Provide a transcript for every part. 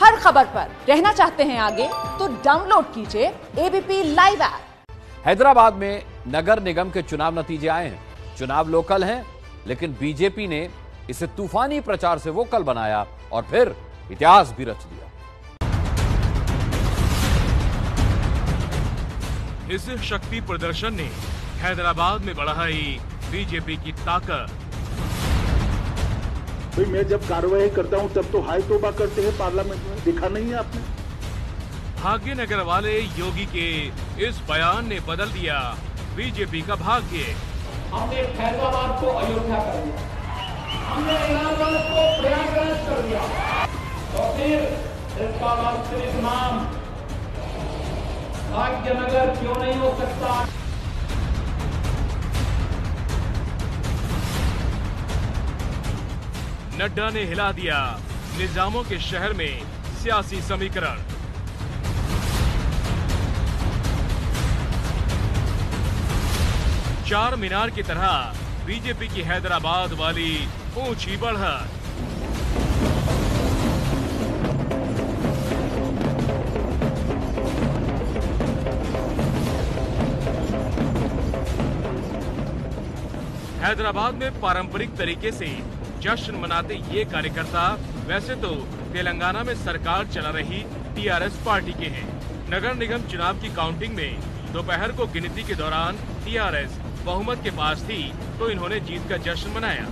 हर खबर पर रहना चाहते हैं आगे तो डाउनलोड कीजिए एबीपी लाइव ऐप। हैदराबाद में नगर निगम के चुनाव नतीजे आए हैं। चुनाव लोकल हैं, लेकिन बीजेपी ने इसे तूफानी प्रचार से वोकल बनाया और फिर इतिहास भी रच दिया। इस शक्ति प्रदर्शन ने हैदराबाद में बढ़ाई बीजेपी की ताकत। भाई मैं जब कार्रवाई करता हूं तब तो हाई तौबा करते हैं पार्लियामेंट में, देखा नहीं है आपने? भाग्यनगर वाले योगी के इस बयान ने बदल दिया बीजेपी का भाग्य। हमने हैदराबाद को अयोध्या कर दिया, हमने इलाहाबाद को प्रयागराज कर दिया, और फिर इसका वास्तविक नाम भाग्यनगर क्यों नहीं हो सकता? नड्डा ने हिला दिया निजामों के शहर में सियासी समीकरण। चार मीनार की तरह बीजेपी की हैदराबाद वाली ऊंची बढ़त। हैदराबाद में पारंपरिक तरीके से जश्न मनाते ये कार्यकर्ता वैसे तो तेलंगाना में सरकार चला रही टीआरएस पार्टी के हैं। नगर निगम चुनाव की काउंटिंग में दोपहर को गिनती के दौरान टीआरएस बहुमत के पास थी, तो इन्होंने जीत का जश्न मनाया।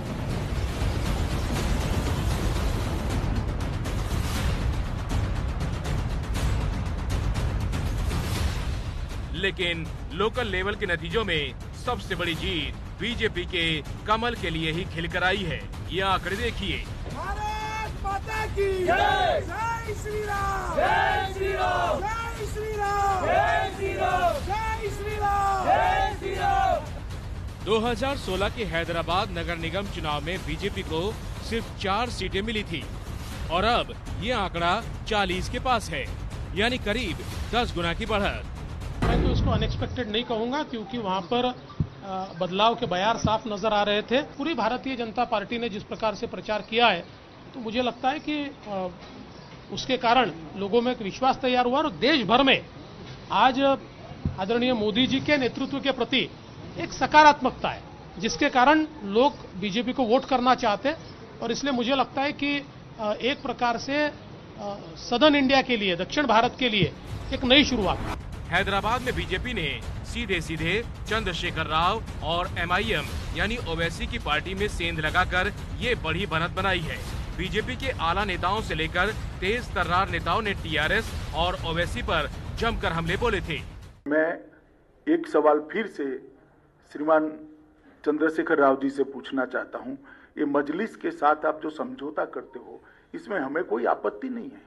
लेकिन लोकल लेवल के नतीजों में सबसे बड़ी जीत बीजेपी के कमल के लिए ही खिलकर आई है। ये आंकड़े देखिए। भारत माता की जय, जय श्री राम, जय श्री राम, जय श्री राम, जय श्री राम, जय श्री राम, जय श्री राम। 2016 के हैदराबाद नगर निगम चुनाव में बीजेपी को सिर्फ 4 सीटें मिली थी और अब ये आंकड़ा 40 के पास है, यानी करीब 10 गुना की बढ़त। मैं तो इसको अनएक्सपेक्टेड नहीं कहूंगा, क्योंकि वहां पर बदलाव के बयार साफ नजर आ रहे थे। पूरी भारतीय जनता पार्टी ने जिस प्रकार से प्रचार किया है, तो मुझे लगता है कि उसके कारण लोगों में एक विश्वास तैयार हुआ और देश भर में आज आदरणीय मोदी जी के नेतृत्व के प्रति एक सकारात्मकता है, जिसके कारण लोग बीजेपी को वोट करना चाहते हैं। और इसलिए मुझे लगता है कि एक प्रकार से सदर्न इंडिया के लिए, दक्षिण भारत के लिए एक नई शुरुआत। हैदराबाद में बीजेपी ने सीधे सीधे चंद्रशेखर राव और एमआईएम यानी ओवैसी की पार्टी में सेंध लगाकर ये बड़ी बढ़त बनाई है। बीजेपी के आला नेताओं से लेकर तेज तर्रार नेताओं ने टीआरएस और ओवैसी पर जमकर हमले बोले थे। मैं एक सवाल फिर से श्रीमान चंद्रशेखर राव जी से पूछना चाहता हूं, ये मजलिस के साथ आप जो समझौता करते हो, इसमें हमें कोई आपत्ति नहीं है,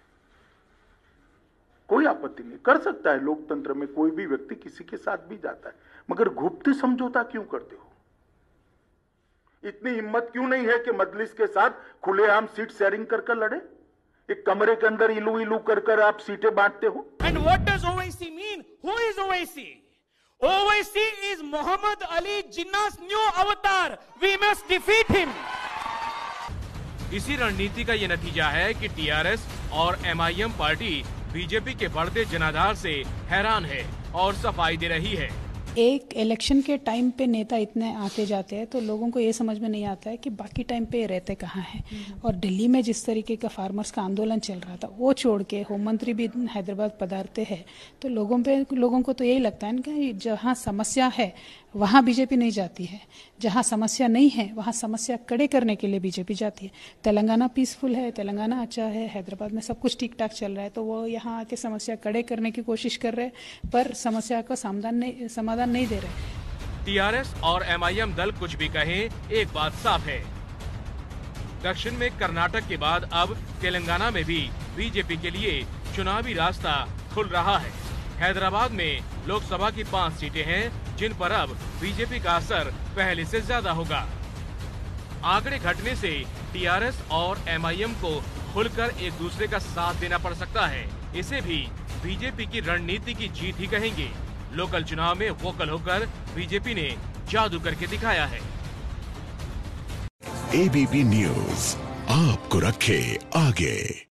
कोई आपत्ति नहीं, कर सकता है। लोकतंत्र में कोई भी व्यक्ति किसी के साथ भी जाता है, मगर गुप्त समझौता क्यों करते हो? इतनी हिम्मत क्यों नहीं है कि मजलिस के साथ खुलेआम सीट शेयरिंग कर लड़े? एक कमरे के अंदर इलू इलू कर आप सीटें बांटते हो। And what does Owaisi mean? Who is Owaisi? Owaisi is Mohammad Ali Jinnah's new avatar. We must defeat him. इसी रणनीति का ये नतीजा है कि टीआरएस और एमआईएम पार्टी बीजेपी के बढ़ते जनाधार से हैरान है और सफाई दे रही है। एक इलेक्शन के टाइम पे नेता इतने आते जाते हैं, तो लोगों को ये समझ में नहीं आता है कि बाकी टाइम पे रहते कहाँ हैं। और दिल्ली में जिस तरीके का फार्मर्स का आंदोलन चल रहा था, वो छोड़ के होम मंत्री भी हैदराबाद पधारते हैं, तो लोगों को तो यही लगता है कि जहाँ समस्या है वहाँ बीजेपी नहीं जाती है, जहाँ समस्या नहीं है वहाँ समस्या कड़े करने के लिए बीजेपी जाती है। तेलंगाना पीसफुल है, तेलंगाना अच्छा है, हैदराबाद में सब कुछ ठीक ठाक चल रहा है, तो वो यहाँ आके समस्या कड़े करने की कोशिश कर रहे हैं, पर समस्या का समाधान नहीं दे रहे। टीआरएस और एमआईएम दल कुछ भी कहें, एक बात साफ है, दक्षिण में कर्नाटक के बाद अब तेलंगाना में भी बीजेपी के लिए चुनावी रास्ता खुल रहा है। हैदराबाद में लोकसभा की 5 सीटें हैं, जिन पर अब बीजेपी का असर पहले से ज्यादा होगा। आंकड़े घटने से टीआरएस और एमआईएम को खुलकर एक दूसरे का साथ देना पड़ सकता है। इसे भी बीजेपी की रणनीति की जीत ही कहेंगे। लोकल चुनाव में वोकल होकर बीजेपी ने जादू करके दिखाया है। एबीपी न्यूज आपको रखे आगे।